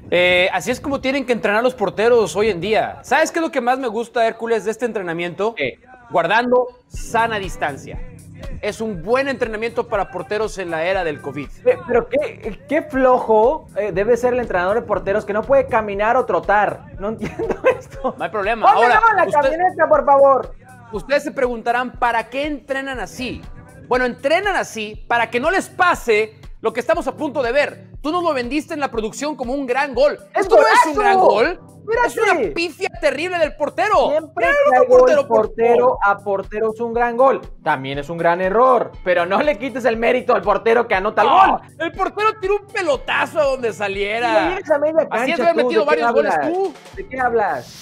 Así es como tienen que entrenar los porteros hoy en día. ¿Sabes qué es lo que más me gusta, Hércules, de este entrenamiento? Guardando sana distancia. Es un buen entrenamiento para porteros en la era del COVID. Pero qué flojo debe ser el entrenador de porteros que no puede caminar o trotar. No entiendo esto. No hay problema. Ahora, la camioneta, por favor. Ustedes se preguntarán, ¿para qué entrenan así? Bueno, entrenan así para que no les pase lo que estamos a punto de ver. Tú nos lo vendiste en la producción como un gran gol. Esto no es un gran gol. Mírate. Es una pifia terrible del portero. Siempre que hay portero a portero es un gran gol. También es un gran error. Pero no le quites el mérito al portero que anota el gol. El portero tiró un pelotazo a donde saliera. Sí, a media cancha, así es de haber metido varios goles tú. ¿De qué hablas?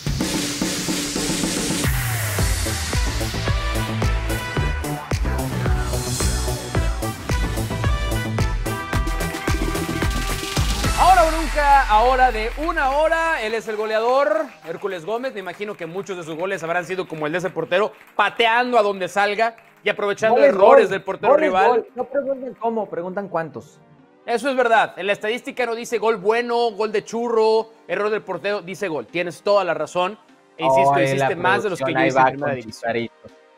Ahora de una hora, él es el goleador, Hércules Gómez. Me imagino que muchos de sus goles habrán sido como el de ese portero, pateando a donde salga y aprovechando errores del portero rival. No pregunten cómo, preguntan cuántos. Eso es verdad. En la estadística no dice gol bueno, gol de churro, error del portero, dice gol. Tienes toda la razón. E insisto, hiciste más de los que yo hice en primera división.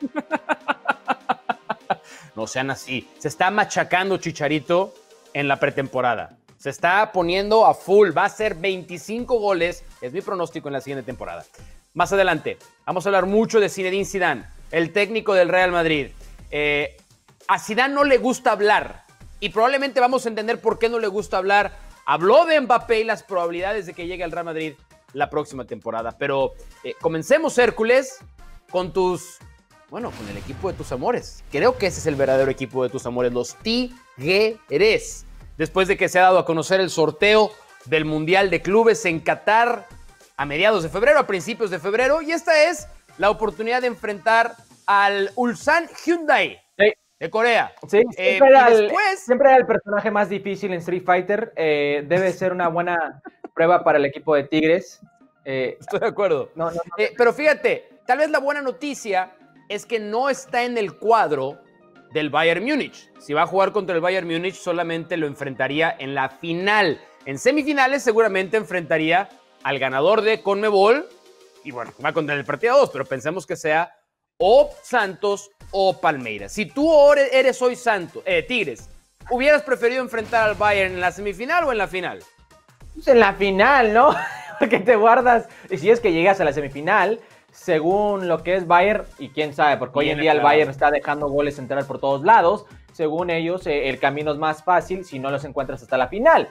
No sean así. Se está machacando Chicharito en la pretemporada. Se está poniendo a full. Va a ser 25 goles. Es mi pronóstico en la siguiente temporada. Más adelante, vamos a hablar mucho de Zinedine Zidane, el técnico del Real Madrid. A Zidane no le gusta hablar. Y probablemente vamos a entender por qué no le gusta hablar. Habló de Mbappé y las probabilidades de que llegue al Real Madrid la próxima temporada. Pero comencemos, Hércules, con con el equipo de tus amores. Creo que ese es el verdadero equipo de tus amores, los Tigres. Después de que se ha dado a conocer el sorteo del Mundial de Clubes en Qatar a mediados de febrero, a principios de febrero, y esta es la oportunidad de enfrentar al Ulsan Hyundai de Corea. Sí, siempre era el personaje más difícil en Street Fighter. Debe ser una buena prueba para el equipo de Tigres. Estoy de acuerdo. Pero fíjate, tal vez la buena noticia es que no está en el cuadro del Bayern Múnich. Si va a jugar contra el Bayern Múnich, solamente lo enfrentaría en la final. En semifinales seguramente enfrentaría al ganador de CONMEBOL y bueno, va contra el partido 2, pero pensemos que sea o Santos o Palmeiras. Si tú eres hoy Tigres, ¿hubieras preferido enfrentar al Bayern en la semifinal o en la final? Pues en la final, ¿no? Porque te guardas, y si es que llegas a la semifinal, según lo que es Bayern, y quién sabe, porque hoy en día el Bayern está dejando goles entrar por todos lados, según ellos el camino es más fácil si no los encuentras hasta la final.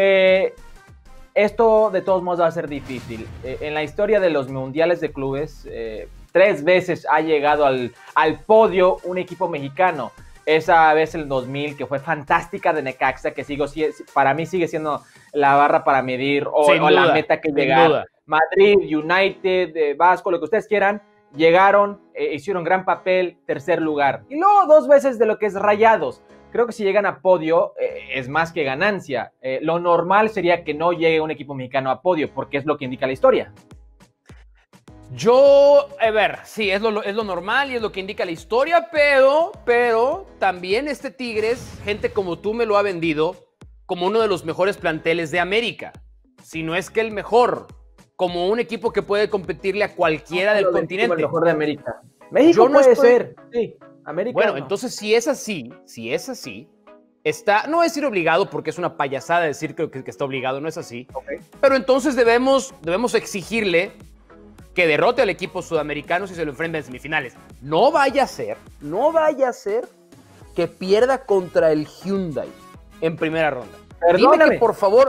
Esto de todos modos va a ser difícil. En la historia de los mundiales de clubes, 3 veces ha llegado al podio un equipo mexicano. Esa vez el 2000, que fue fantástica de Necaxa, que para mí sigue siendo la barra para medir o la meta que llegar. Madrid, United, Vasco, lo que ustedes quieran, llegaron, hicieron gran papel, tercer lugar. Y luego 2 veces de lo que es Rayados. Creo que si llegan a podio es más que ganancia. Lo normal sería que no llegue un equipo mexicano a podio, porque es lo que indica la historia. Sí, es lo normal y es lo que indica la historia, pero también este Tigres, gente como tú me lo ha vendido como uno de los mejores planteles de América, si no es que el mejor, como un equipo que puede competirle a cualquiera del continente. El mejor de América. México puede ser, sí, América. Bueno, no. entonces si es así, no es decir obligado, porque es una payasada decir que está obligado, no es así, pero entonces debemos exigirle que derrote al equipo sudamericano si se lo enfrenta en semifinales. No vaya a ser que pierda contra el Hyundai en primera ronda. Perdóname, dime que por favor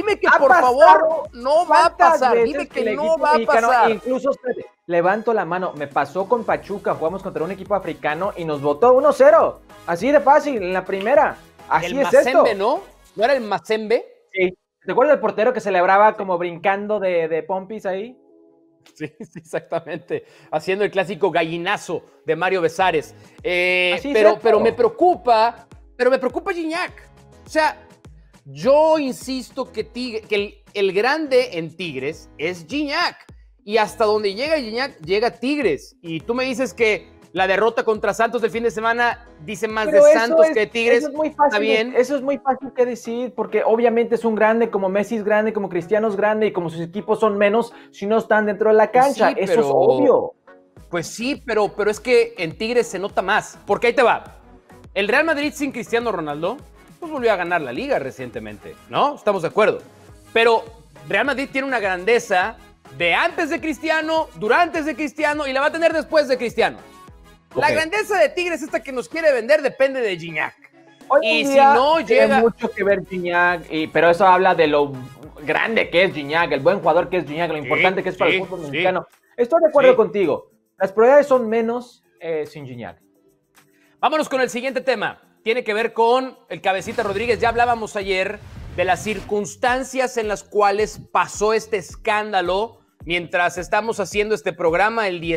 no va a pasar. Dime que no va a pasar. Incluso levanto la mano. Me pasó con Pachuca, jugamos contra un equipo africano y nos votó 1-0. Así de fácil, en la primera. Así el es Mazembe, esto. ¿no? ¿No era el Mazembe? Sí. ¿Te acuerdas del portero que celebraba como brincando de pompis ahí? Sí, exactamente. Haciendo el clásico gallinazo de Mario Besares. Pero me preocupa Gignac. O sea, yo insisto que el grande en Tigres es Gignac. Y hasta donde llega Gignac, llega Tigres. Y tú me dices que La derrota contra Santos del fin de semana dice más Pero de Santos que de Tigres. Eso es muy fácil, está bien. Eso es muy fácil que decir, porque obviamente es un grande, como Messi es grande, como Cristiano es grande, y como sus equipos son menos si no están dentro de la cancha. Sí, eso es obvio. Pues sí, pero es que en Tigres se nota más. Porque ahí te va. El Real Madrid sin Cristiano Ronaldo, pues volvió a ganar la Liga recientemente, ¿no? Estamos de acuerdo. Pero Real Madrid tiene una grandeza de antes de Cristiano, durante de Cristiano y la va a tener después de Cristiano. La grandeza de Tigres, esta que nos quiere vender, depende de Gignac. Hoy en día tiene mucho que ver Gignac, pero eso habla de lo grande que es Gignac, el buen jugador que es Gignac, lo importante que es para el fútbol mexicano. Estoy de acuerdo contigo. Las probabilidades son menos sin Gignac. Vámonos con el siguiente tema. Tiene que ver con el Cabecita Rodríguez. Ya hablábamos ayer de las circunstancias en las cuales pasó este escándalo mientras estamos haciendo este programa el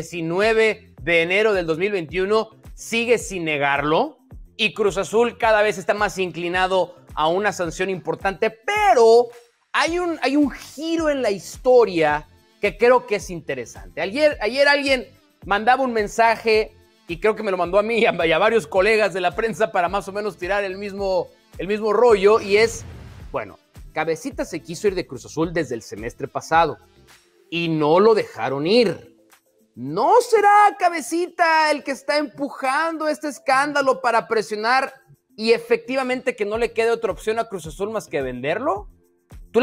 19 de enero del 2021. Sigue sin negarlo y Cruz Azul cada vez está más inclinado a una sanción importante, pero hay un giro en la historia que creo que es interesante. Ayer alguien mandaba un mensaje y creo que me lo mandó a mí y a varios colegas de la prensa para más o menos tirar el mismo rollo, y es, bueno, Cabecita se quiso ir de Cruz Azul desde el semestre pasado y no lo dejaron ir. ¿No será Cabecita el que está empujando este escándalo para presionar y efectivamente que no le quede otra opción a Cruz Azul más que venderlo? ¿Tú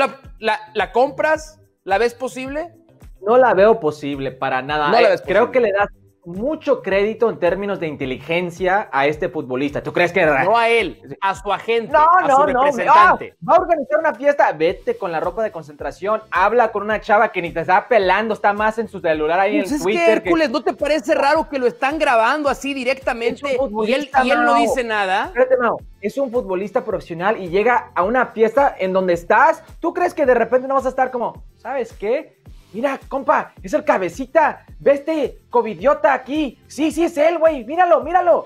la compras? ¿La ves posible? No la veo posible para nada. No la ves creo que le das mucho crédito en términos de inteligencia a este futbolista. ¿Tú crees que...? No a él, a su agente, a su representante. Va a organizar una fiesta, vete con la ropa de concentración, habla con una chava que ni te está pelando, está más en su celular ahí pues en es Twitter. Que Hércules, ¿no te parece raro que lo están grabando así directamente y él no dice nada? Espérate, Mau, es un futbolista profesional y llega a una fiesta en donde estás. ¿Tú crees que de repente no vas a estar como, ¿sabes qué? Mira, compa, es el Cabecita. Ve este covidiota aquí. Sí, es él, güey. Míralo.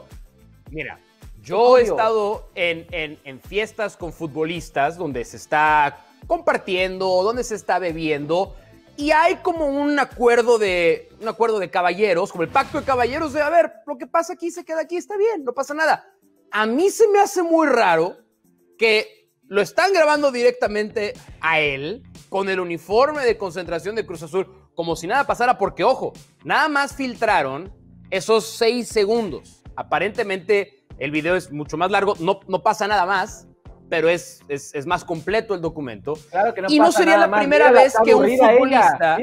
Mira, yo he estado en fiestas con futbolistas donde se está compartiendo, donde se está bebiendo, y hay como un acuerdo de caballeros, como el pacto de caballeros de, a ver, lo que pasa aquí se queda aquí, está bien, no pasa nada. A mí se me hace muy raro que lo están grabando directamente a él con el uniforme de concentración de Cruz Azul, como si nada pasara, porque, ojo, nada más filtraron esos 6 segundos. Aparentemente el video es mucho más largo, no pasa nada más, pero es más completo el documento. Claro que no y pasa no sería nada la más. primera Mírala, vez que un futbolista...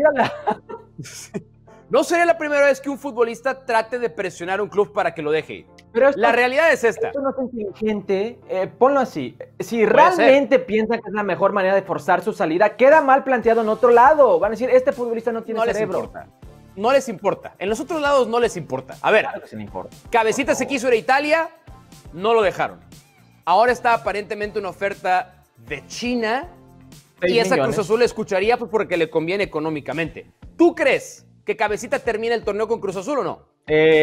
Mírala. No sería la primera vez que un futbolista trate de presionar a un club para que lo deje ir. Pero la realidad es esta. Esto no es inteligente. Ponlo así. Si realmente piensan que es la mejor manera de forzar su salida, queda mal planteado en otro lado. Van a decir, este futbolista no tiene cerebro. No les importa. En los otros lados no les importa. A ver, claro que sí le importa. Cabecita se quiso ir a Italia, no lo dejaron. Ahora está aparentemente una oferta de China y esa Cruz Azul le escucharía pues porque le conviene económicamente. ¿Tú crees que Cabecita termine el torneo con Cruz Azul o no?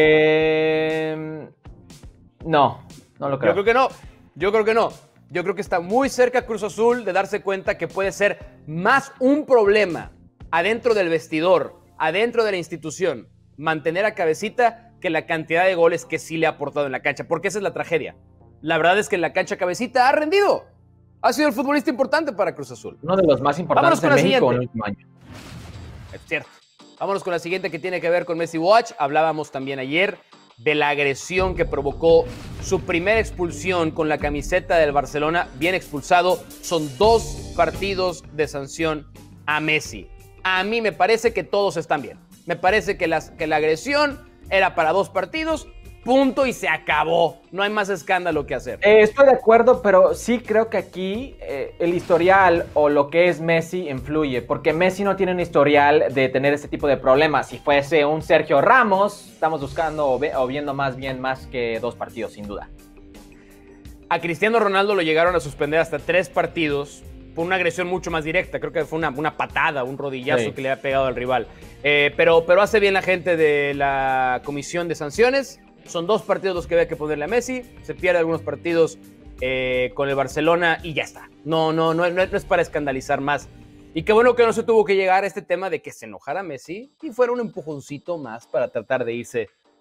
No lo creo. Yo creo que no. Yo creo que está muy cerca Cruz Azul de darse cuenta que puede ser más un problema adentro del vestidor, adentro de la institución, mantener a Cabecita que la cantidad de goles que sí le ha aportado en la cancha, porque esa es la tragedia. La verdad es que en la cancha Cabecita ha rendido. Ha sido el futbolista importante para Cruz Azul. Uno de los más importantes en México en el último año. Es cierto. Vámonos con la siguiente que tiene que ver con Messi Watch. Hablábamos también ayer de la agresión que provocó su primera expulsión con la camiseta del Barcelona. Bien expulsado. Son 2 partidos de sanción a Messi. A mí me parece que todos están bien. Me parece que la agresión era para 2 partidos. Punto y se acabó. No hay más escándalo que hacer. Estoy de acuerdo, pero sí creo que aquí el historial o lo que es Messi influye, porque Messi no tiene un historial de tener este tipo de problemas. Si fuese un Sergio Ramos, estamos buscando o viendo más que 2 partidos, sin duda. A Cristiano Ronaldo lo llegaron a suspender hasta 3 partidos por una agresión mucho más directa. Creo que fue una patada, un rodillazo que le ha pegado al rival. Pero hace bien la gente de la comisión de sanciones. Son 2 partidos los que había que ponerle a Messi. Se pierde algunos partidos con el Barcelona y ya está. No es para escandalizar más. Y qué bueno que no se tuvo que llegar a este tema de que se enojara Messi y fuera un empujoncito más para tratar de irse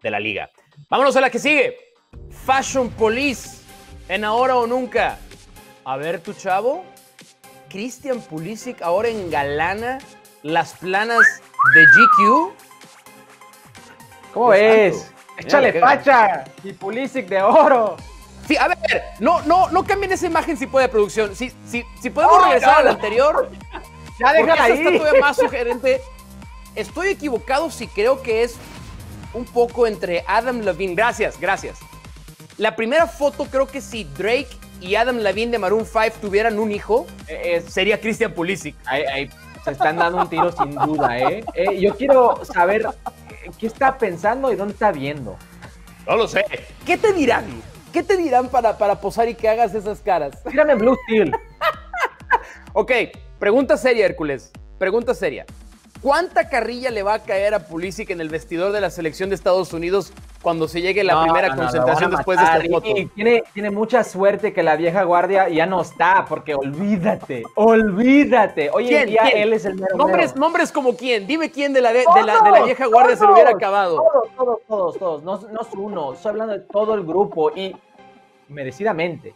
de la liga. Vámonos a la que sigue. Fashion Police, en Ahora o Nunca. A ver, tu chavo, Christian Pulisic ahora engalana las planas de GQ. ¿Cómo ves? Échale facha y Pulisic de oro. Sí, a ver, no cambien esa imagen si puede, producción. Si podemos regresar al anterior. Ya déjala ahí. Está todavía más sugerente. Estoy equivocado si creo que es un poco entre Adam Levine. Gracias. La primera foto, creo que si Drake y Adam Levine de Maroon 5 tuvieran un hijo, sería Christian Pulisic. Ahí se están dando un tiro sin duda, Yo quiero saber qué está pensando y dónde está viendo. No lo sé. ¿Qué te dirán? ¿Qué te dirán para posar y que hagas esas caras? Tírame Blue Steel. Ok, pregunta seria, Hércules. Pregunta seria. ¿Cuánta carrilla le va a caer a Pulisic en el vestidor de la selección de Estados Unidos cuando se llegue la primera concentración después de esta foto? Tiene mucha suerte que la vieja guardia ya no está, porque olvídate. Hoy en día él es el mero ¿Nombres como quién? Dime quién de la vieja guardia se lo hubiera acabado. Todos. No es uno. Estoy hablando de todo el grupo y merecidamente.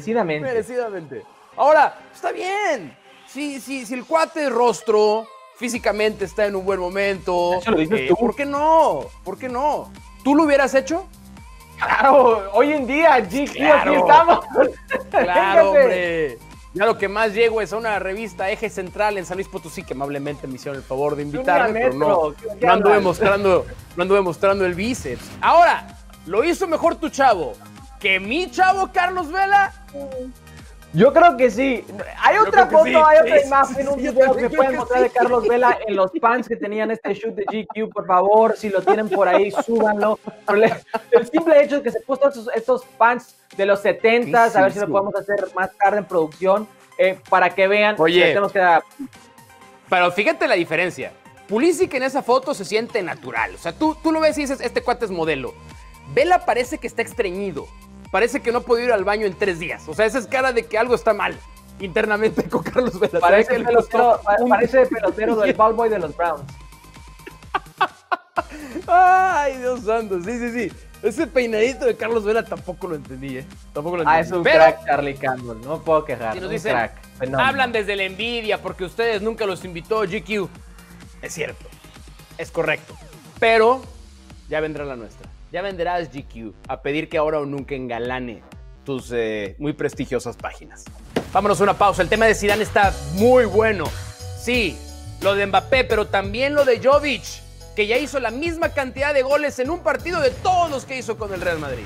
Ahora, está bien. Si el cuate de rostro físicamente está en un buen momento. Eso lo dices tú. ¿Por qué no? ¿Tú lo hubieras hecho? Claro, hoy en día, GQ, claro, aquí estamos. Claro, hombre. Ya lo que más llego es a una revista Eje Central en San Luis Potosí, que amablemente me hicieron el favor de invitarme, pero no anduve mostrando el bíceps. Ahora, ¿lo hizo mejor tu chavo que mi chavo Carlos Vela? Yo creo que sí. Hay otra foto, hay otra imagen, un video que pueden mostrar de Carlos Vela en los pants que tenían este shoot de GQ, por favor, si lo tienen por ahí, súbanlo. El simple hecho de que se puso estos pants de los 70s, a ver si lo podemos hacer más tarde en producción, para que vean. Oye, pero fíjate la diferencia. Pulisic en esa foto se siente natural. O sea, tú lo ves y dices, este cuate es modelo. Vela parece que está estreñido. Parece que no ha podido ir al baño en 3 días. O sea, esa es cara de que algo está mal internamente con Carlos Vela. Parece pelotero del ball boy de los Browns. Ay, Dios santo. Sí. Ese peinadito de Carlos Vela tampoco lo entendí, Es un crack, Charlie Campbell. No puedo quejar. Si nos dicen, hablan desde la envidia porque ustedes nunca los invitó GQ. Es cierto. Es correcto. Pero ya vendrá la nuestra. Ya venderás GQ a pedir que Ahora o Nunca engalane tus muy prestigiosas páginas. Vámonos a una pausa. El tema de Zidane está muy bueno. Sí, lo de Mbappé, pero también lo de Jovic, que ya hizo la misma cantidad de goles en un partido de todos los que hizo con el Real Madrid.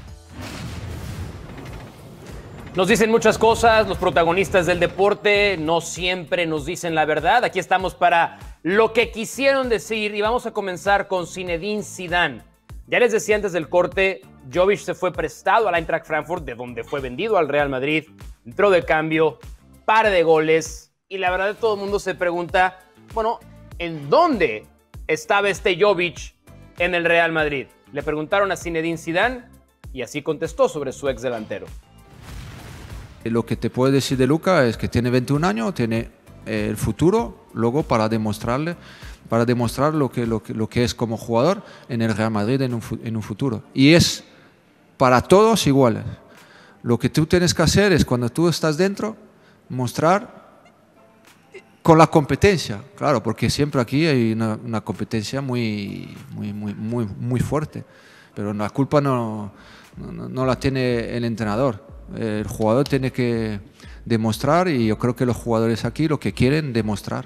Nos dicen muchas cosas, los protagonistas del deporte no siempre nos dicen la verdad. Aquí estamos para lo que quisieron decir y vamos a comenzar con Zinedine Zidane. Ya les decía antes del corte, Jovic se fue prestado al Eintracht Frankfurt, de donde fue vendido al Real Madrid. Entró de cambio, par de goles. Y la verdad todo el mundo se pregunta, bueno, ¿en dónde estaba este Jovic en el Real Madrid? Le preguntaron a Zinedine Zidane y así contestó sobre su ex delantero. Lo que te puedo decir de Luka es que tiene 21 años, tiene el futuro luego para demostrar lo que es como jugador en el Real Madrid en un futuro. Y es para todos iguales. Lo que tú tienes que hacer es, cuando tú estás dentro, mostrar con la competencia, claro, porque siempre aquí hay una competencia muy fuerte, pero la culpa no la tiene el entrenador. El jugador tiene que demostrar, y yo creo que los jugadores aquí lo que quieren demostrar.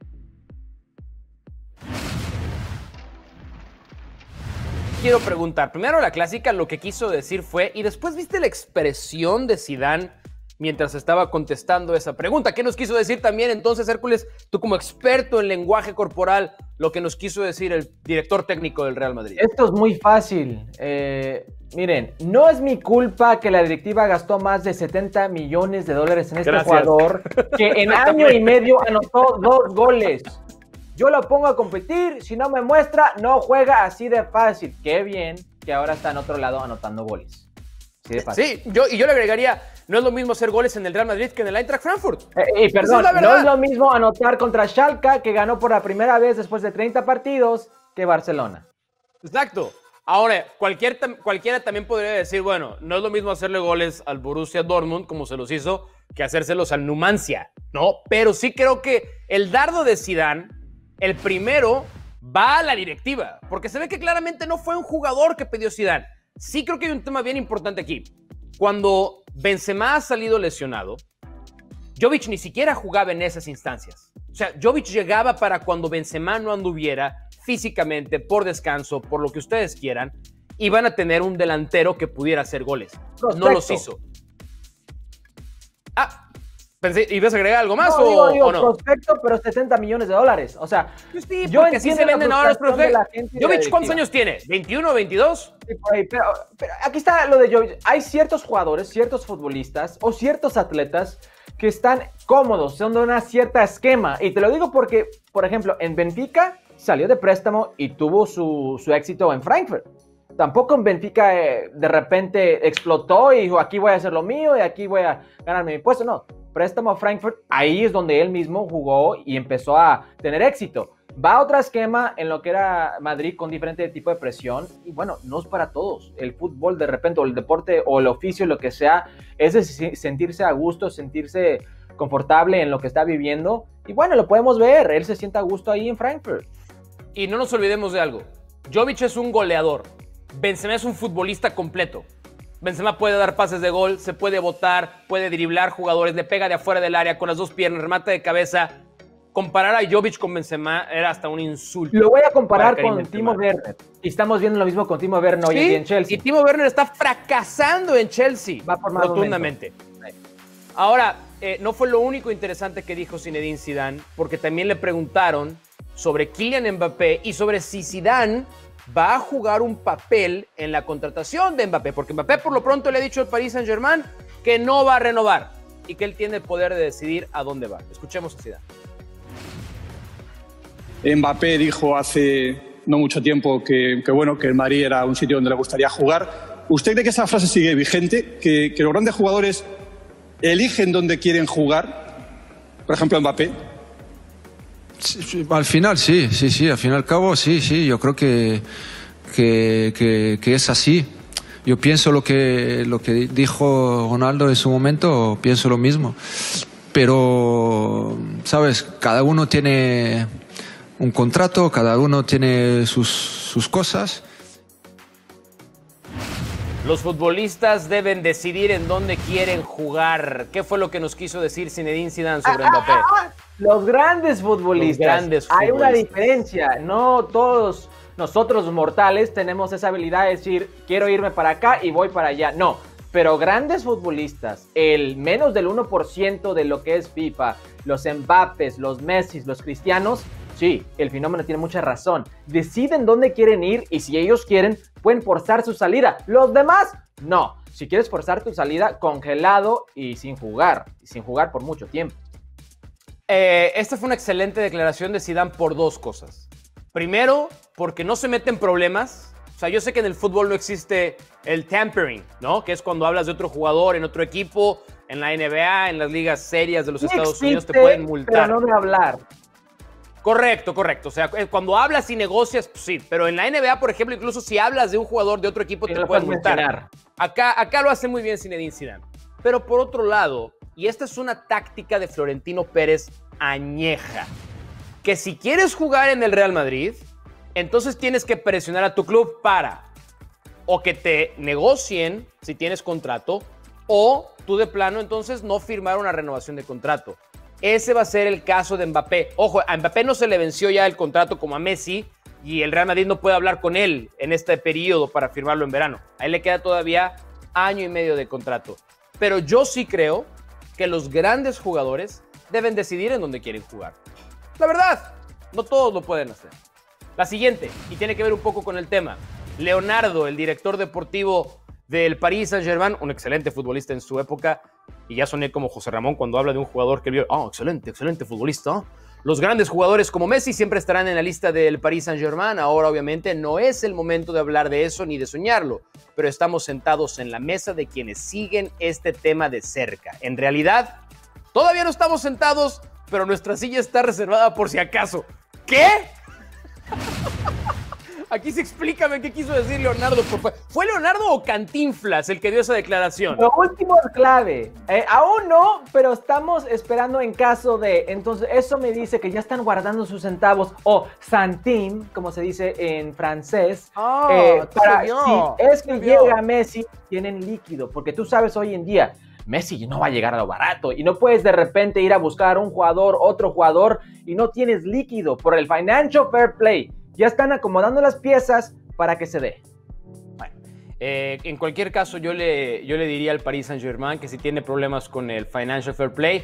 Quiero preguntar, primero la clásica, lo que quiso decir fue, y después viste la expresión de Zidane mientras estaba contestando esa pregunta. ¿Qué nos quiso decir también entonces, Hércules, tú como experto en lenguaje corporal, lo que nos quiso decir el director técnico del Real Madrid? Esto es muy fácil. Miren, no es mi culpa que la directiva gastó más de $70 millones en este jugador, que en año y medio anotó 2 goles. Yo lo pongo a competir, si no me muestra, no juega, así de fácil. Qué bien que ahora está en otro lado anotando goles. Así de fácil. Sí, yo le agregaría, no es lo mismo hacer goles en el Real Madrid que en el Eintracht Frankfurt. Perdón, no es lo mismo anotar contra Schalke, que ganó por la primera vez después de 30 partidos, que Barcelona. Exacto. Ahora, cualquiera también podría decir, bueno, no es lo mismo hacerle goles al Borussia Dortmund como se los hizo que hacérselos al Numancia, ¿no? Pero sí creo que el dardo de Zidane, el primero, va a la directiva, porque se ve que claramente no fue un jugador que pidió Zidane. Sí creo que hay un tema bien importante aquí. Cuando Benzema ha salido lesionado, Jovic ni siquiera jugaba en esas instancias. O sea, Jovic llegaba para cuando Benzema no anduviera físicamente, por descanso, por lo que ustedes quieran, iban a tener un delantero que pudiera hacer goles. Prospecto. No los hizo. Pensé, ¿ibas a agregar algo más no, o no? Prospecto, pero $70 millones. O sea, Pues sí, yo porque así se venden ahora los prospectos. Jovic, Jovic, ¿cuántos años tiene? ¿21, 22? Sí, por ahí, pero aquí está lo de Jovic. Hay ciertos jugadores, ciertos futbolistas o ciertos atletas que están cómodos, son de una cierta esquema. Y te lo digo porque, por ejemplo, en Benfica salió de préstamo y tuvo su éxito en Frankfurt. Tampoco en Benfica de repente explotó y dijo, aquí voy a hacer lo mío y aquí voy a ganarme mi puesto. No, préstamo a Frankfurt, ahí es donde él mismo jugó y empezó a tener éxito. Va a otro esquema en lo que era Madrid con diferente tipo de presión y bueno, no es para todos. El fútbol de repente o el deporte o el oficio, lo que sea, es de sentirse a gusto, sentirse confortable en lo que está viviendo y bueno, lo podemos ver, él se siente a gusto ahí en Frankfurt. Y no nos olvidemos de algo. Jovic es un goleador. Benzema es un futbolista completo. Benzema puede dar pases de gol, se puede botar, puede driblar jugadores, le pega de afuera del área con las dos piernas, remata de cabeza. Comparar a Jovic con Benzema era hasta un insulto. Lo voy a comparar con Timo Werner. Y estamos viendo lo mismo con Timo Werner hoy en día en Chelsea. Y Timo Werner está fracasando en Chelsea. Va por más rotundamente. Ahora, no fue lo único interesante que dijo Zinedine Zidane, porque también le preguntaron sobre Kylian Mbappé y sobre si Zidane va a jugar un papel en la contratación de Mbappé, porque Mbappé por lo pronto le ha dicho al Paris Saint-Germain que no va a renovar y que él tiene el poder de decidir a dónde va. Escuchemos a Zidane. Mbappé dijo hace no mucho tiempo que el Madrid era un sitio donde le gustaría jugar. ¿Usted cree que esa frase sigue vigente? ¿Que los grandes jugadores eligen dónde quieren jugar? Por ejemplo, Mbappé. Sí, al final sí, al fin y al cabo sí, yo creo que es así. Yo pienso lo que dijo Ronaldo en su momento, pienso lo mismo. Pero, ¿sabes? Cada uno tiene un contrato, cada uno tiene sus cosas. Los futbolistas deben decidir en dónde quieren jugar. ¿Qué fue lo que nos quiso decir Zinedine Zidane sobre Mbappé? Los grandes futbolistas. Hay una diferencia. No todos nosotros mortales tenemos esa habilidad de decir, quiero irme para acá y voy para allá. No, pero grandes futbolistas, el menos del 1% de lo que es FIFA, los Mbappés, los Messi, los Cristianos, sí, el fenómeno tiene mucha razón. Deciden dónde quieren ir y si ellos quieren, pueden forzar su salida. Los demás, no. Si quieres forzar tu salida, congelado y sin jugar por mucho tiempo. Esta fue una excelente declaración de Zidane por dos cosas. Primero, porque no se mete en problemas. O sea, yo sé que en el fútbol no existe el tampering, ¿no? Que es cuando hablas de otro jugador en otro equipo, en la NBA, en las ligas serias de los Estados Unidos te pueden multar. Pero no de hablar. Correcto. O sea, cuando hablas y negocias, pues sí. Pero en la NBA, por ejemplo, incluso si hablas de un jugador de otro equipo, te pueden multar. Acá lo hace muy bien Zinedine Zidane. Pero por otro lado, y esta es una táctica de Florentino Pérez añeja, que si quieres jugar en el Real Madrid, entonces tienes que presionar a tu club para o que te negocien si tienes contrato o tú de plano entonces no firmar una renovación de contrato. Ese va a ser el caso de Mbappé. Ojo, a Mbappé no se le venció ya el contrato como a Messi y el Real Madrid no puede hablar con él en este periodo para firmarlo en verano. A él le queda todavía año y medio de contrato. Pero yo sí creo que los grandes jugadores deben decidir en dónde quieren jugar. La verdad, no todos lo pueden hacer. La siguiente, y tiene que ver un poco con el tema. Leonardo, el director deportivo del Paris Saint-Germain, un excelente futbolista en su época, y ya soné como José Ramón cuando habla de un jugador que vio, excelente futbolista. Los grandes jugadores como Messi siempre estarán en la lista del Paris Saint-Germain. Ahora, obviamente, no es el momento de hablar de eso ni de soñarlo, pero estamos sentados en la mesa de quienes siguen este tema de cerca. En realidad, todavía no estamos sentados, pero nuestra silla está reservada por si acaso. ¿Qué? Aquí sí explícame qué quiso decir Leonardo. ¿Fue Leonardo o Cantinflas el que dio esa declaración? Lo último es clave. Aún no, pero estamos esperando en caso de. Entonces, eso me dice que ya están guardando sus centavos o centime, como se dice en francés. Para si es que llega Messi, tienen líquido. Porque tú sabes hoy en día, Messi no va a llegar a lo barato y no puedes de repente ir a buscar un jugador, otro jugador y no tienes líquido por el Financial Fair Play. Ya están acomodando las piezas para que se dé. Bueno, en cualquier caso yo le diría al Paris Saint-Germain que si tiene problemas con el Financial Fair Play,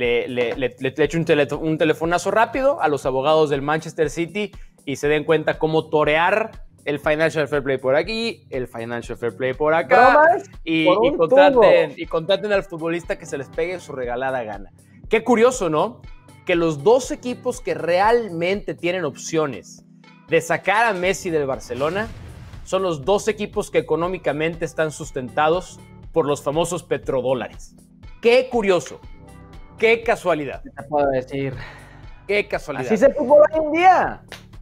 le echo un telefonazo rápido a los abogados del Manchester City y se den cuenta cómo torear el Financial Fair Play por aquí, el Financial Fair Play por acá, y contraten al futbolista que se les pegue su regalada gana. Qué curioso, ¿no? Que los dos equipos que realmente tienen opciones de sacar a Messi del Barcelona son los dos equipos que económicamente están sustentados por los famosos petrodólares. Qué curioso, qué casualidad. ¿Qué te puedo decir? Qué casualidad. Así es el fútbol hoy en día.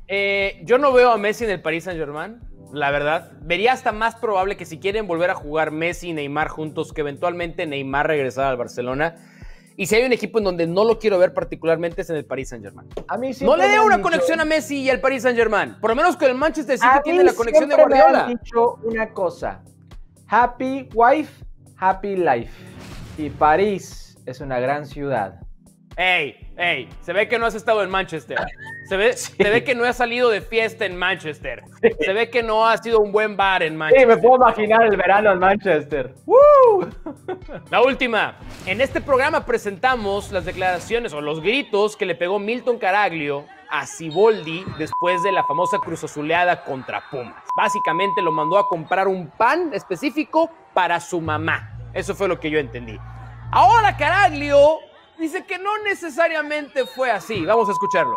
Yo no veo a Messi en el Paris Saint-Germain, la verdad. Vería hasta más probable que si quieren volver a jugar Messi y Neymar juntos, que eventualmente Neymar regresara al Barcelona. Y si hay un equipo en donde no lo quiero ver particularmente es en el Paris Saint-Germain. A mí no le veo una conexión a Messi y al Paris Saint-Germain. Por lo menos con el Manchester City tiene la conexión de Guardiola. Me han dicho una cosa. Happy wife, happy life. Y París es una gran ciudad. Ey, se ve que no has estado en Manchester. Se ve que no has salido de fiesta en Manchester. Sí. Se ve que no has sido un buen bar en Manchester. Sí, me puedo imaginar el verano en Manchester. ¡Woo! La última. En este programa presentamos las declaraciones o los gritos que le pegó Milton Caraglio a Siboldi después de la famosa cruzazuleada contra Pumas. Básicamente lo mandó a comprar un pan específico para su mamá. Eso fue lo que yo entendí. Ahora Caraglio dice que no necesariamente fue así. Vamos a escucharlo.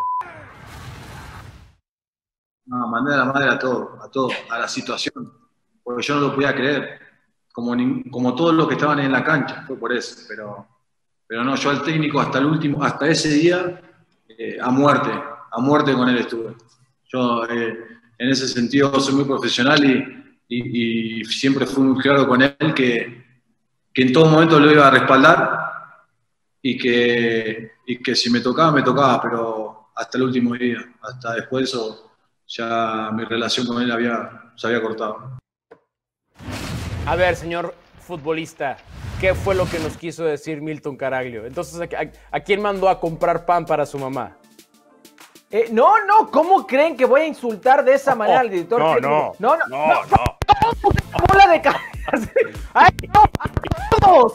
No, mandé a la madre a todo, a la situación. Porque yo no lo podía creer. Como todos los que estaban en la cancha, fue por eso. Pero no, yo al técnico hasta ese día, a muerte con él estuve. Yo en ese sentido soy muy profesional y siempre fui muy claro con él que en todo momento lo iba a respaldar. Y que si me tocaba, pero hasta el último día, hasta después de eso, ya mi relación con él se había cortado. A ver, señor futbolista, ¿qué fue lo que nos quiso decir Milton Caraglio? Entonces, ¿a quién mandó a comprar pan para su mamá? No, ¿cómo creen que voy a insultar de esa manera al director? No. ¡Bola de cabeza! ¡Ay, no! ¡Todos!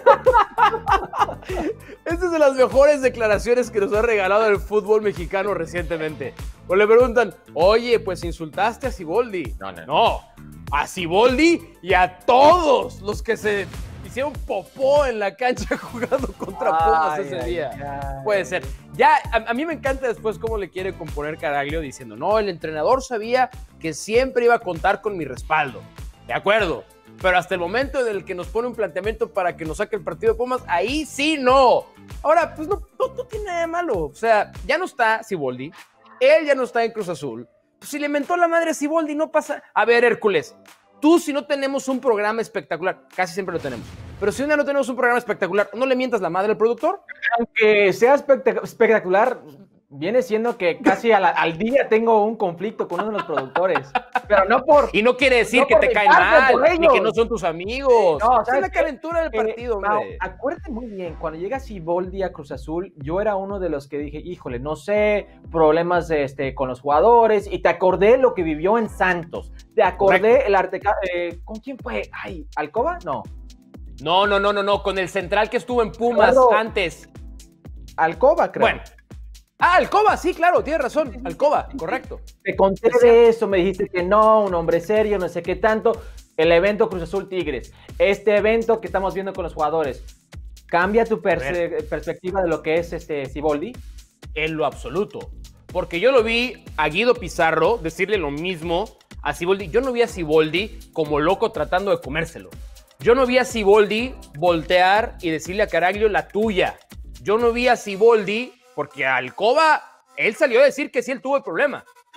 Esta es de las mejores declaraciones que nos ha regalado el fútbol mexicano recientemente. O le preguntan, oye, pues insultaste a Siboldi. No, a Siboldi y a todos los que se hicieron popó en la cancha jugando contra Pumas ese día. Puede ser. Ya, a mí me encanta después cómo le quiere componer Caraglio diciendo, no, el entrenador sabía que siempre iba a contar con mi respaldo. De acuerdo. Pero hasta el momento en el que nos pone un planteamiento para que nos saque el partido de Pumas, ahí sí no. Ahora, pues no tiene nada de malo. O sea, ya no está Siboldi, él ya no está en Cruz Azul. Pues si le mentó la madre a Siboldi, no pasa. A ver, Hércules, tú si no tenemos un programa espectacular, casi siempre lo tenemos, pero si un día no tenemos un programa espectacular, ¿no le mientas la madre al productor? Aunque sea espectacular, viene siendo que casi al día tengo un conflicto con uno de los productores. Pero no por... Y no quiere decir que te caen mal, ni que no son tus amigos. No, es la calentura del partido, hombre. Acuérdate muy bien, cuando llega Siboldi a Cruz Azul, yo era uno de los que dije, híjole, no sé, problemas con los jugadores, y te acordé lo que vivió en Santos. Te acordé ¿con quién fue? Ay, ¿Alcoba? No, con el central que estuvo en Pumas antes. Alcoba, creo. Bueno. Alcoba, sí, claro, tienes razón. Alcoba, correcto. Te conté de eso, me dijiste que no, un hombre serio, no sé qué tanto. El evento Cruz Azul Tigres, este evento que estamos viendo con los jugadores, ¿cambia tu perspectiva de lo que es Siboldi? En lo absoluto. Porque yo lo vi a Guido Pizarro decirle lo mismo a Siboldi. Yo no vi a Siboldi como loco tratando de comérselo. Yo no vi a Siboldi voltear y decirle a Caraglio la tuya. Yo no vi a Siboldi... Porque a Alcoba, él salió a decir que sí, él tuvo el problema. Tuvieron que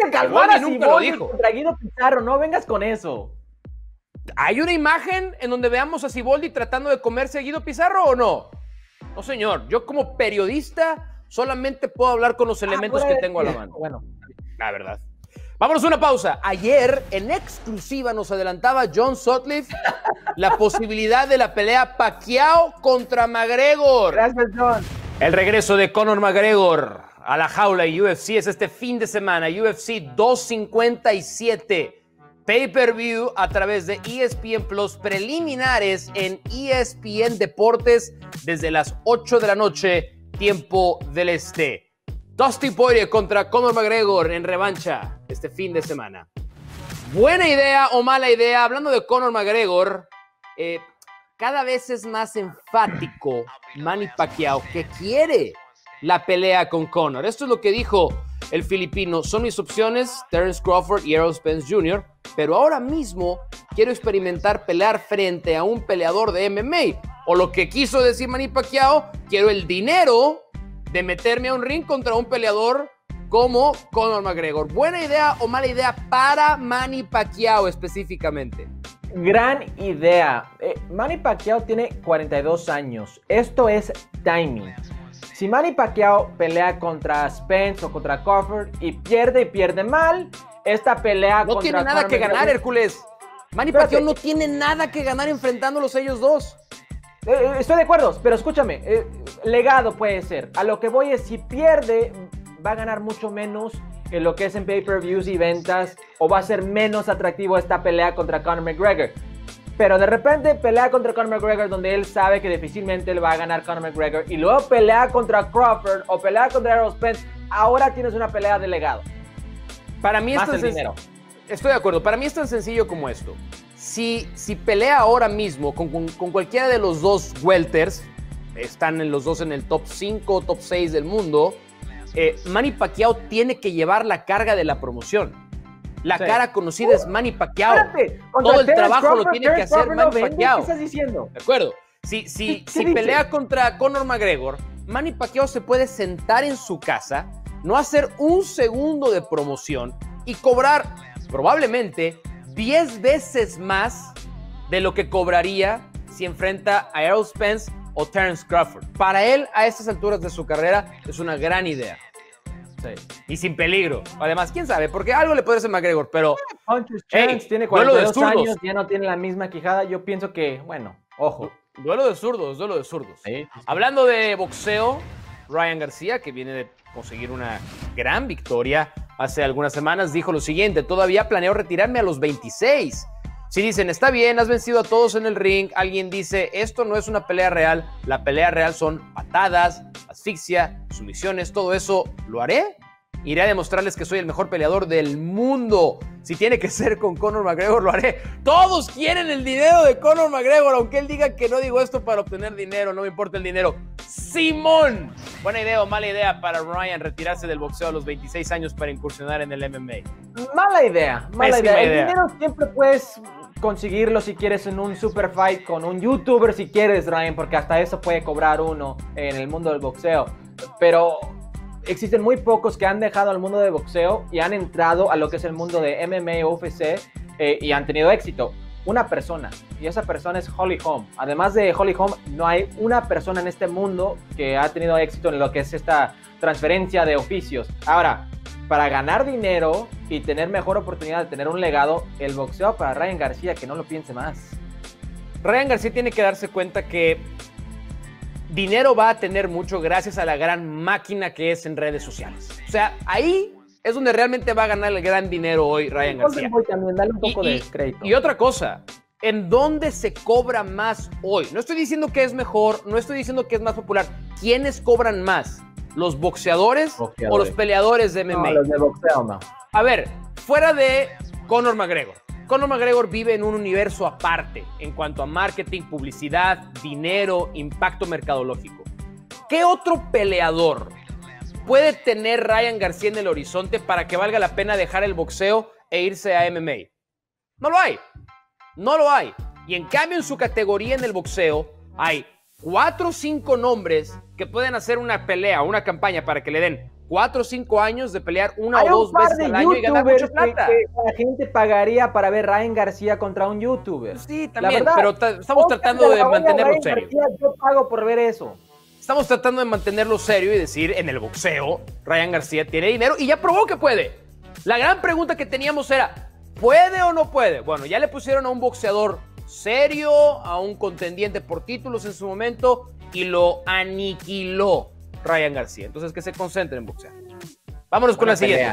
calmar a nunca lo Siboldi dijo. contra Guido Pizarro, no vengas con eso. ¿Hay una imagen en donde veamos a Siboldi tratando de comerse a Guido Pizarro o no? No, señor. Yo como periodista solamente puedo hablar con los elementos que tengo a la mano. Bueno, La verdad. Vámonos a una pausa. Ayer, en exclusiva, nos adelantaba John Sutcliffe la posibilidad de la pelea Pacquiao contra McGregor. gracias, John. El regreso de Conor McGregor a la jaula y UFC es este fin de semana. UFC 257. Pay-per-view a través de ESPN Plus, preliminares en ESPN Deportes desde las 8 de la noche, tiempo del este. Dustin Poirier contra Conor McGregor en revancha este fin de semana. ¿Buena idea o mala idea? Hablando de Conor McGregor, cada vez es más enfático Manny Pacquiao que quiere la pelea con Conor. Esto es lo que dijo el filipino. Son mis opciones, Terence Crawford y Errol Spence Jr., pero ahora mismo quiero experimentar pelear frente a un peleador de MMA. O lo que quiso decir Manny Pacquiao, quiero el dinero de meterme a un ring contra un peleador como Conor McGregor. ¿Buena idea o mala idea para Manny Pacquiao específicamente? Gran idea. Manny Pacquiao tiene 42 años. Esto es timing. Si Manny Pacquiao pelea contra Spence o contra Crawford y pierde mal, esta pelea no contra tiene nada Conor que ganar, McGregor... Hércules. Manny Espérate. Pacquiao no tiene nada que ganar enfrentándolos a ellos dos. Estoy de acuerdo, pero escúchame, legado puede ser. A lo que voy es, si pierde, va a ganar mucho menos en lo que es en pay-per-views y ventas, o va a ser menos atractivo esta pelea contra Conor McGregor. Pero de repente pelea contra Conor McGregor donde él sabe que difícilmente le va a ganar Conor McGregor, y luego pelea contra Crawford o pelea contra Errol Spence, ahora tienes una pelea de legado. Para mí Más esto el es dinero. Estoy de acuerdo. Para mí es tan sencillo como esto. Si pelea ahora mismo con cualquiera de los dos welters, están los dos en el top 5, top 6 del mundo, Manny Pacquiao tiene que llevar la carga de la promoción. La cara conocida es Manny Pacquiao. Espérate, Todo el Terence trabajo Crawford, lo tiene que hacer Crawford no Manny vende, Pacquiao. ¿Qué estás diciendo? ¿De acuerdo? Si dice? pelea contra Conor McGregor, Manny Pacquiao se puede sentar en su casa, no hacer un segundo de promoción y cobrar probablemente 10 veces más de lo que cobraría si enfrenta a Errol Spence o Terence Crawford. Para él, a estas alturas de su carrera, es una gran idea. Sí. Y sin peligro. Además, quién sabe, porque algo le puede hacer McGregor, pero Puncher's Chance, tiene duelo de 42 zurdos. años, ya no tiene la misma quijada. Yo pienso que, bueno, ojo. duelo de zurdos, duelo de zurdos. Sí. Hablando de boxeo, Ryan García, que viene de conseguir una gran victoria hace algunas semanas, dijo lo siguiente: todavía planeo retirarme a los 26. Si dicen, está bien, has vencido a todos en el ring, alguien dice, esto no es una pelea real, la pelea real son patadas, asfixia, sumisiones, todo eso, ¿lo haré? Iré a demostrarles que soy el mejor peleador del mundo. Si tiene que ser con Conor McGregor, lo haré. Todos quieren el dinero de Conor McGregor, aunque él diga que no digo esto para obtener dinero, no me importa el dinero. ¡Simón! ¿Buena idea o mala idea para Ryan retirarse del boxeo a los 26 años para incursionar en el MMA? Mala idea, mala Pésima idea. idea. El dinero siempre puedes conseguirlo si quieres en un super fight con un youtuber, si quieres, Ryan, porque hasta eso puede cobrar uno en el mundo del boxeo. Pero existen muy pocos que han dejado el mundo del boxeo y han entrado a lo que es el mundo de MMA, UFC, y han tenido éxito. Una persona, y esa persona es Holly Holm. Además de Holly Holm, no hay una persona en este mundo que ha tenido éxito en lo que es esta transferencia de oficios. Ahora, para ganar dinero y tener mejor oportunidad de tener un legado, el boxeo para Ryan García, que no lo piense más. Ryan García tiene que darse cuenta que dinero va a tener mucho gracias a la gran máquina que es en redes sociales. O sea, ahí es donde realmente va a ganar el gran dinero hoy Ryan García. Golden Boy también, dale un poco de crédito. Y otra cosa, ¿en dónde se cobra más hoy? No estoy diciendo que es mejor, no estoy diciendo que es más popular. ¿Quiénes cobran más? ¿Los boxeadores o los peleadores de MMA? No, los de boxeo no. A ver, fuera de Conor McGregor. Conor McGregor vive en un universo aparte en cuanto a marketing, publicidad, dinero, impacto mercadológico. ¿Qué otro peleador puede tener Ryan García en el horizonte para que valga la pena dejar el boxeo e irse a MMA? No lo hay. No lo hay. Y en cambio en su categoría en el boxeo hay 4 o 5 nombres que pueden hacer una pelea, una campaña para que le den 4 o 5 años de pelear una Hay o dos un par veces de al año y ganar mucha youtubers plata. que la gente pagaría para ver Ryan García contra un youtuber. Sí, La también, verdad, pero estamos tratando de mantenerlo Ryan serio. García, yo pago por ver eso. Estamos tratando de mantenerlo serio y decir, en el boxeo, Ryan García tiene dinero y ya probó que puede. La gran pregunta que teníamos era, ¿puede o no puede? Bueno, ya le pusieron a un boxeador serio, a un contendiente por títulos en su momento y lo aniquiló Ryan García. Entonces, que se concentre en boxear. Vámonos con la siguiente.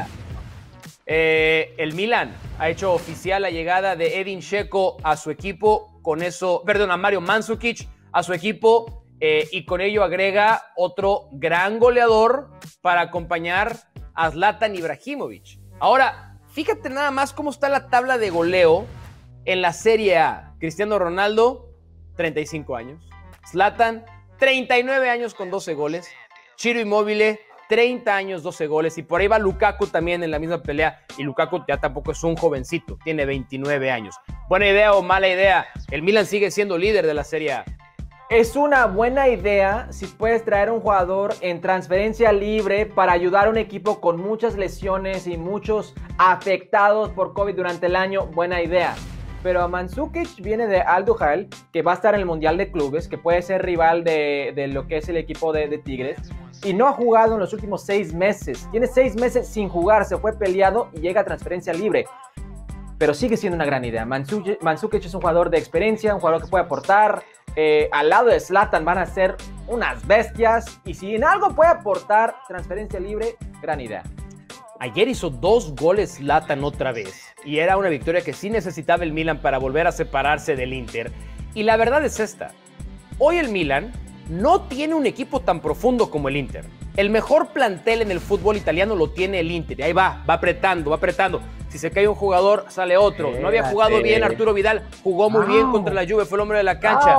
El Milan ha hecho oficial la llegada de Edin Dzeko a su equipo, a Mario Mandžukić a su equipo, y con ello agrega otro gran goleador para acompañar a Zlatan Ibrahimović. Ahora, fíjate nada más cómo está la tabla de goleo en la Serie A. Cristiano Ronaldo, 35 años. Zlatan, 39 años con 12 goles. Ciro Immobile, 30 años, 12 goles. Y por ahí va Lukaku también en la misma pelea. Y Lukaku ya tampoco es un jovencito, tiene 29 años. ¿Buena idea o mala idea? El Milan sigue siendo líder de la Serie A. Es una buena idea si puedes traer un jugador en transferencia libre para ayudar a un equipo con muchas lesiones y muchos afectados por COVID durante el año. Buena idea. Pero Mandžukić viene de Al-Duhail, que va a estar en el Mundial de Clubes, que puede ser rival de lo que es el equipo de Tigres. Y no ha jugado en los últimos 6 meses. Tiene 6 meses sin jugar, se fue peleado y llega a transferencia libre. Pero sigue siendo una gran idea. Mandžukić es un jugador de experiencia, un jugador que puede aportar. Al lado de Zlatan van a ser unas bestias. Y si en algo puede aportar transferencia libre, gran idea. Ayer hizo 2 goles Zlatan otra vez. Y era una victoria que sí necesitaba el Milan para volver a separarse del Inter. Y la verdad es esta. Hoy el Milan no tiene un equipo tan profundo como el Inter. El mejor plantel en el fútbol italiano lo tiene el Inter. Y ahí va apretando, va apretando. Si se cae un jugador, sale otro. No había jugado bien Arturo Vidal. Jugó muy bien contra la Juve. Fue el hombre de la cancha.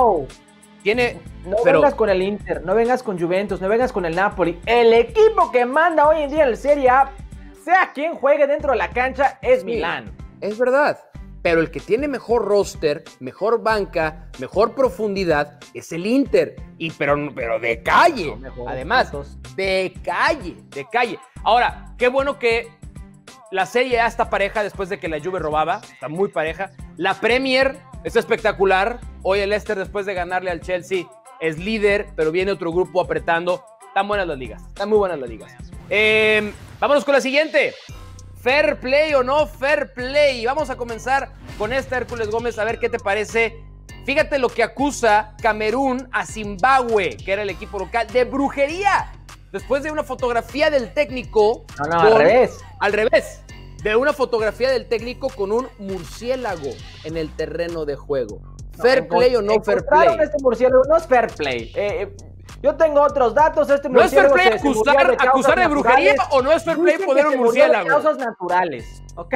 Vengas con el Inter, no vengas con Juventus, no vengas con el Napoli. El equipo que manda hoy en día en la Serie A, sea quien juegue dentro de la cancha, es Milán. Es verdad. Pero el que tiene mejor roster, mejor banca, mejor profundidad, es el Inter. Pero de calle. Además, de calle. Ahora, qué bueno que la Serie A está pareja después de que la Juve robaba. Está muy pareja. La Premier está espectacular. Hoy el Leicester, después de ganarle al Chelsea, es líder, pero viene otro grupo apretando. Están buenas las ligas. Están muy buenas las ligas. Vámonos con la siguiente. ¿Fair play o no fair play? Vamos a comenzar con esta, Hércules Gómez, a ver qué te parece. Fíjate lo que acusa Camerún a Zimbabue, que era el equipo local, de brujería. Después de una fotografía del técnico... al revés. Al revés. De una fotografía del técnico con un murciélago en el terreno de juego. ¿Fair play o no fair play? Este murciélago no es fair play. Yo tengo otros datos. ¿No es fair play acusar de brujería o no es fair play poner un murciélago? De causas naturales, ¿ok?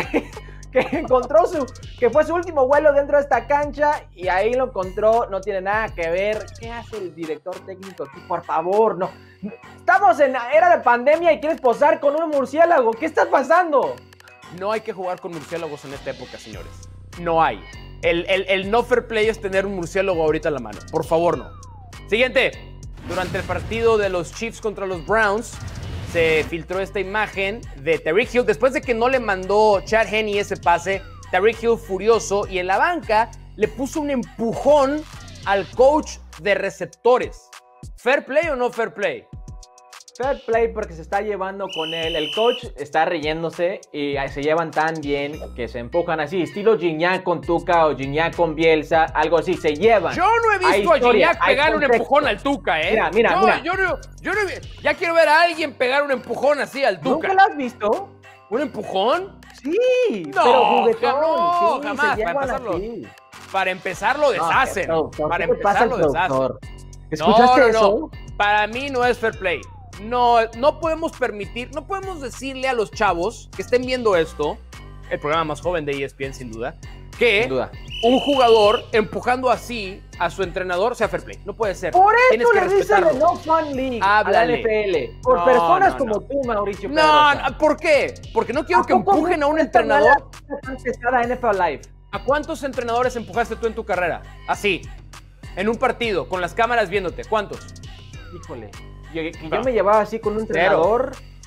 Que fue su último vuelo dentro de esta cancha y ahí lo encontró, no tiene nada que ver. ¿Qué hace el director técnico aquí? Por favor, no. Estamos en la era de pandemia y quieres posar con un murciélago. ¿Qué está pasando? No hay que jugar con murciélagos en esta época, señores. No hay. El no fair play es tener un murciélago ahorita en la mano. Por favor, no. Siguiente. Durante el partido de los Chiefs contra los Browns, se filtró esta imagen de Tyreek Hill. Después de que no le mandó Chad Henne ese pase, Tyreek Hill furioso y en la banca le puso un empujón al coach de receptores. ¿Fair play o no fair play? Fair play porque se está llevando con él. El coach está riéndose y se llevan tan bien que se empujan así. Estilo Gignac con Tuca o Gignac con Bielsa, algo así. Se llevan. Yo no he visto a Gignac pegar un empujón al Tuca, ¿eh? Mira. Yo no, ya quiero ver a alguien pegar un empujón así al Tuca. ¿Nunca lo has visto? ¿Un empujón? Sí, no, pero juguetón. No, sí, jamás. Para empezar lo deshacen. Para empezar lo deshacen. ¿Escuchaste eso? Para mí no es fair play. No podemos permitir, no podemos decirle a los chavos que estén viendo esto, el programa más joven de ESPN sin duda, que un jugador empujando así a su entrenador sea fair play. No puede ser. Por eso le dicen el No Fun League a la NFL. Por personas como tú, Mauricio Pedrosa. No, ¿por qué? Porque no quiero que empujen a un entrenador. NFL Live. ¿A cuántos entrenadores empujaste tú en tu carrera? Así, en un partido, con las cámaras viéndote. ¿Cuántos? Híjole. Yo me llevaba así con un entrenador.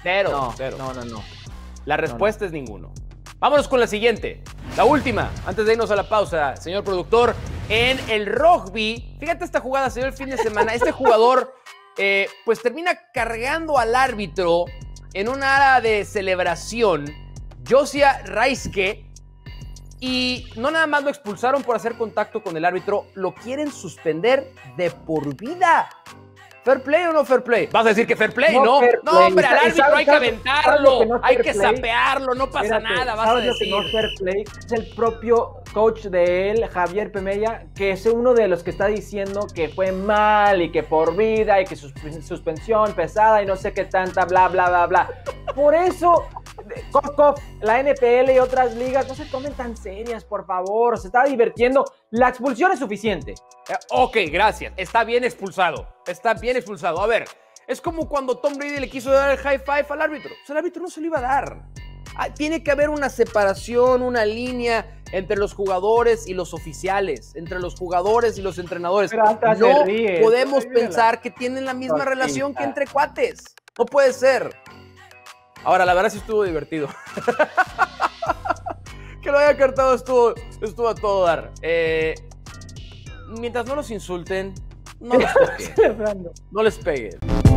Cero, No, cero. no. La respuesta es ninguno. Vámonos con la siguiente. La última, antes de irnos a la pausa, señor productor. En el rugby, fíjate esta jugada, se dio el fin de semana. Este jugador, pues termina cargando al árbitro en una área de celebración, Josia Raiske, y no nada más lo expulsaron por hacer contacto con el árbitro, lo quieren suspender de por vida. ¿Fair play o no fair play? Vas a decir que fair play, ¿no? Fair No, play. hombre, al árbitro hay que aventarlo, no es hay fair que play? sapearlo, no pasa Espérate, nada, vas a ¿sabes lo que decir. no es fair play? Es el propio coach de él, Javier Pemella, que es uno de los que está diciendo que fue mal y que por vida y que suspensión pesada y no sé qué tanta, bla, bla, bla, bla. Por eso, la NPL y otras ligas no se tomen tan serias, por favor. Se está divirtiendo. La expulsión es suficiente. Ok, gracias. Está bien expulsado. Está bien expulsado. A ver, es como cuando Tom Brady le quiso dar el high five al árbitro. O sea, el árbitro no se lo iba a dar. Tiene que haber una separación, una línea entre los jugadores y los oficiales, entre los jugadores y los entrenadores. No podemos pensar que tienen la misma relación que entre cuates. No puede ser. Ahora, la verdad sí estuvo divertido. Que lo haya cartado estuvo a todo dar. Mientras no los insulten, no les toquen. No les peguen.